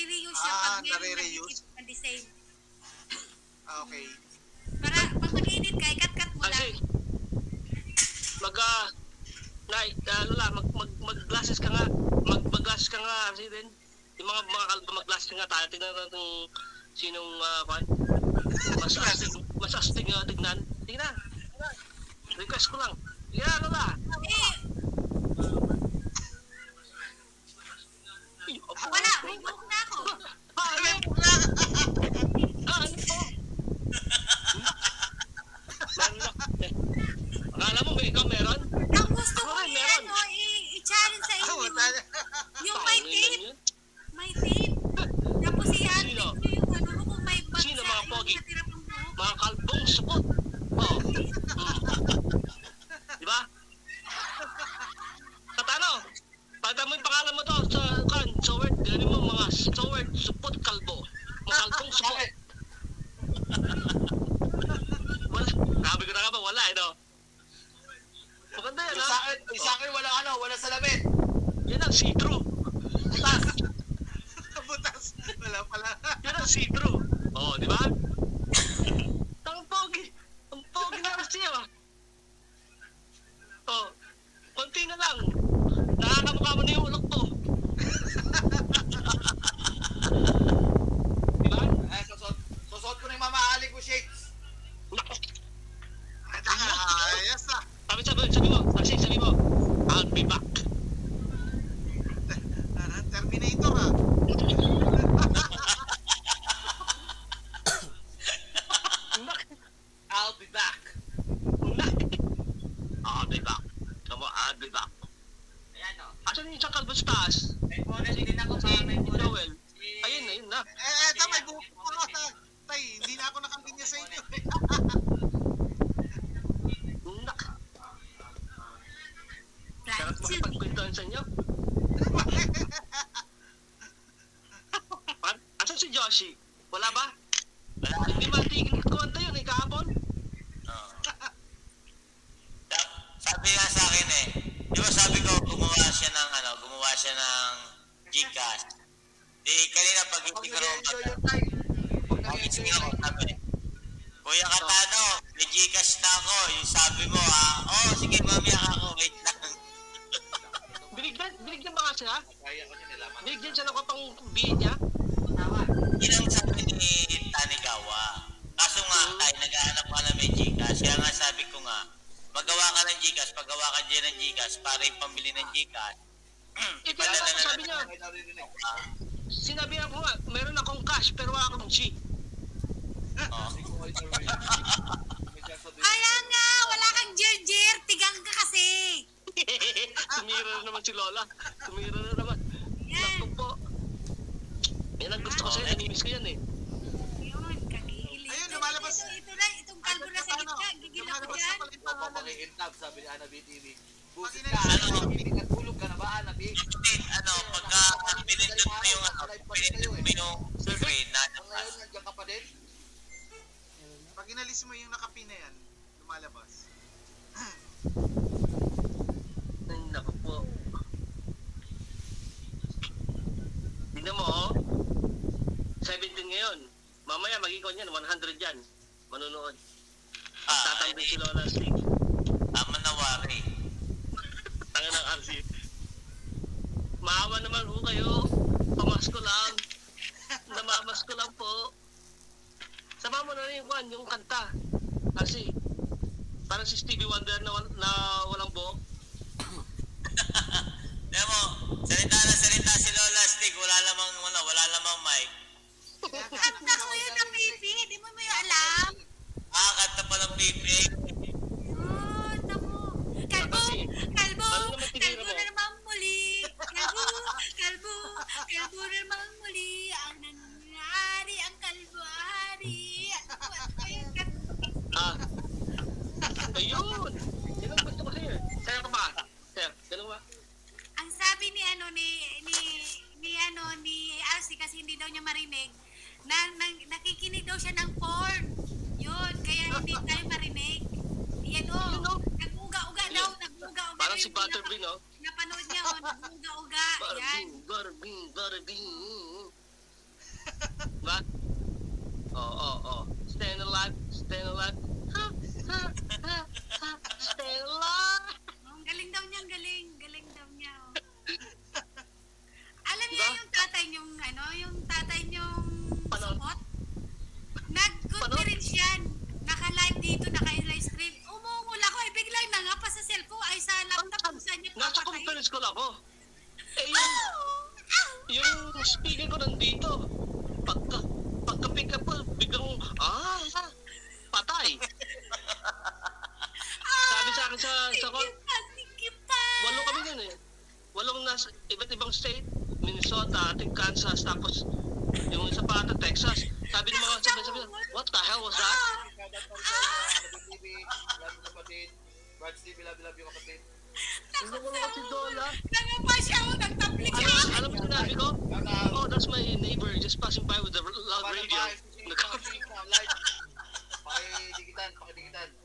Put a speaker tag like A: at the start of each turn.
A: nare-reuse siya pag meron
B: nare-reuse.
A: na-save.
B: Okay.
A: Para pag mag-edit ka, ikat-kat mo lang.
C: Kasi, mag-glasses ka nga. Mag-glasses ka nga. Kasi din, yung mga kalbo mag-glasses ka nga. Tayo, tignan natin sinong, mas astig nga tignan. Tignan. Request ko lang. Yeah, Lola.
A: Wala, may book na ako.
B: May book na!
C: Ano po? Akala mo, ikaw meron?
A: Ang gusto ko i-challenge sa inyo. Yung may tape. May tape. Tapos i-handle nyo yung ano mo kung may bagsa.
C: Sino mga pogi?
A: Natira pang buhok.
C: Mga kalbong supot. Oh. Diba? Katano? Pagka mo yung pangalan mo to sa word, gano'n mo mga word, supot kalbo. Mga kalbong supot. Wala. Sabi ko na nga ba, wala no? Maganda yan ha?
D: Sa akin wala salamin.
C: Yan ang see-through. Butas.
B: Butas. Wala pala.
C: Yan ang see-through. Oh, di ba? Ang pogi. Ang pogi na kasi ah. Oh, konti na lang. Nakakamukha mo na yung ulok ko. Diba?
D: Susot ko na yung mamahali ko shades.
C: Nako.
B: Ayos na.
C: Sabi mo, I'll be back.
B: Terminator ha.
D: I'll be back.
C: I'll be back. Come on, I'll be back.
D: Ayan o.
C: Asan yung isang kalbo sa taas?
D: May bonus din ako sa may bonus.
C: Joel. Ayun na.
B: Eto, may buhok ako. Tay, hindi na ako nakalinya sa inyo.
C: Nak. Sarap makipagkwentuhan sa inyo. Asan si Joshi? Wala ba? Hindi matigil kuwanta yun eh, kahapon.
E: Sabi nga sa akin di ba sabi ko gumawa siya ng Gcash. Di kanina pag hindi ko pagising ako sabi, Kuya Katano, may Gcash na ako. Yung sabi mo sige mamaya ako, wait lang.
C: Binigyan ba nga siya? Binigyan siya ng kapang bihin niya?
E: Yun ang sabi ni Tanigawa. Kaso nga, tayo nag-aanap ka na may Gcash. Kaya nga sabi ko nga, magawa ka ng Gcash, pagawa ka dyan ng Gcash para yung pambili ng Gcash.
C: Kaya nga sabi niya, sinabi niya ko nga, meron akong cash pero wala akong G.
A: Kaya nga, wala kang jerjer. Tigang ka kasi.
C: Tumira na naman si Lola. Tumira na naman. Naku po. Yan ang gusto ko sa'yo, nanimiss ko yan eh.
A: Yun, kagigil.
B: Ayun, lumalabas.
A: Ito lang, itong kalbo na sa gitna. Gigil ako dyan.
D: Papakiintab, sabi ni Ana BTV. Busit ka, pinagulog ka na ba, Ana B?
E: Pagka pinindot mo yung screen na
D: Ngayon, nandiyan ka pa din?
B: Pag inalis mo yung nakapi na yan, lumalabas.
C: Ay, naku po. Tingnan mo, 17 ngayon. Mamaya mag-ikon yan, 100 yan. Manunood. Tatambay si Lola Stig.
E: tama na wari.
C: Tangan ng RC. Maawa naman po kayo. Pamasko lang. Namamasko lang po. Sama mo na rin yung kanta. RC. Parang si Stevie Wonder na walang buhok.
E: Alam mo, salita si Lola Stig, wala lamang mic.
A: Kanta ko yun na pipi. Di mo yung alam.
E: Kanta pa ng pipi.
A: Oh, naku. Kalbo na naman muli. Kalbo na naman muli. Ang nangyari, ang kalbuari.
C: Ayun! Yan ang gusto ko sa'yo. Kaya ka ba? Kaya, ganun ba?
A: Ang sabi ni Arsi kasi hindi daw niya marinig, nakikinig daw siya ng porn. Yun, kaya hindi tayo marinig. Yan nag-uga-uga daw, nag-uga-uga.
C: Parang si Butterbean, no?
A: Napanood niya, nag-uga-uga. Yan.
C: Butterbean. Staying alive. Staying alive. Ha, ha, ha, ha. Staying alive.
A: Ang galing daw niya, ang galing. Galing daw niya. Oh. Alam niya
C: Diba?
A: yung tatay niyong, yung tatay niyong
C: Paano?
A: supot? Nag-conference yan. Naka-live dito, naka-live stream. Umungul ako, biglang nangapa sa cellphone, ay sa laptop kung saan niya
C: Nasa
A: papatayin.
C: conference call ako. Eh, yung speaker ko nandito. Pagka-pick up ko, biglang, patay. Sabi sa akin sa call,
A: Sige pa.
C: 8 kami nun eh. 8 nasa iba't ibang state. Minnesota, Kansas, tapos yung isa pa ata Texas. Sabi ng mga sabi, what the hell was that?
D: Shoutout po sa Ana BTV, love yung kapatid. Bards TV, love yung kapatid.
C: Hindi ko lang si Dola.
A: Nangapa siya, nagtaplik siya.
C: Alam mo sinabi ko? Oh, that's my neighbor just passing by with the loud radio.
D: Pakidigitan.